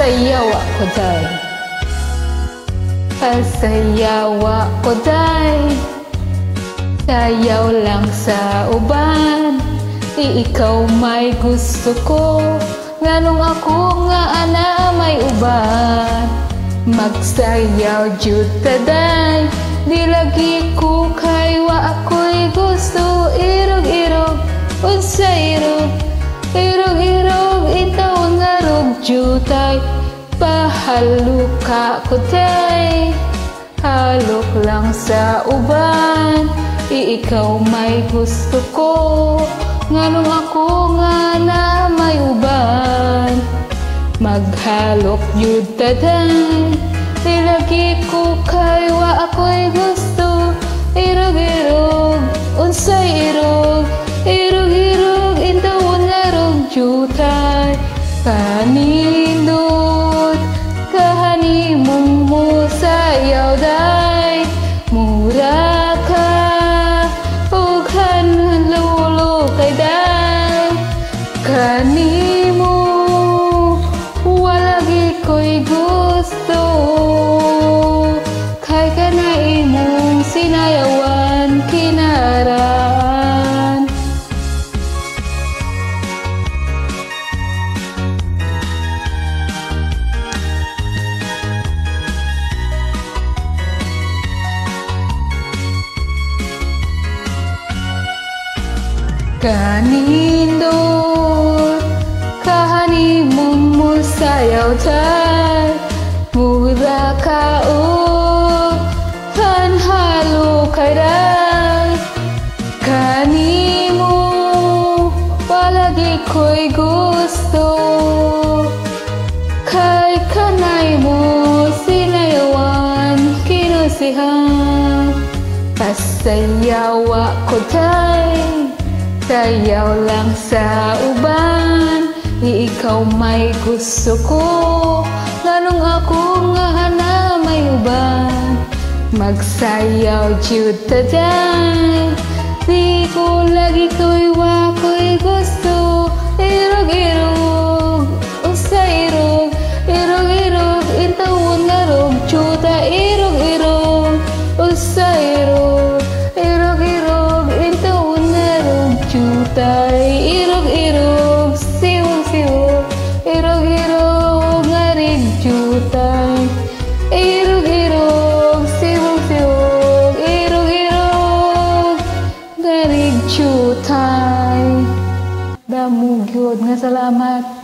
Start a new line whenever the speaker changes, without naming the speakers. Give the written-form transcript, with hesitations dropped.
Pasayaw ako day, pasayaw ako day. Sayaw lang sa uban, ikaw may gusto ko. Nganong ako nga ana may uban. Magsayaw jud ta day, di lagi ko kay wa ako'y gusto. Irog-irog, unsa irog, irog-irog, itaw nga rugjutay. Pahaluka ko day, halok lang sa uban, ikaw may gusto ko. Nganong ako nga na may uban. Maghalok yud ta day, di lagi ko kay wa ako'y gusto. Irog-irog, unsay irog, irog-irog, intawon nga rugjutay. Kanindot kahanimong mo sayaw day, mura ka ug hanlulo kay day. Kanimo walagi ko'y gusto, kay kanay imong sinayawan kinaraan. Kanindot kahanimong mo sayaw day, mura ka o hanhalo kay day. Kanimo palagi ko'y gusto, kay kanay mo sinayawan kinusihan. Pasayaw ako day, sayaw lang sa uban, ikaw may gusto ko. Nganong ako nga na may uban. Magsayaw jud ta day, di ko lagi ko'y wa ko'y gusto. Irog-irog, usa irog, irog-irog, intawon nga rugjuta. Irog-irog, usa irog, irog-irog, intawon nga rugjutay. Irog-irog, siwog-siwog, irog-irog nga rigjutay. Irog-irog, siwog-siwog, irog-irog nga rigjutay. Damo gyud nga salamat.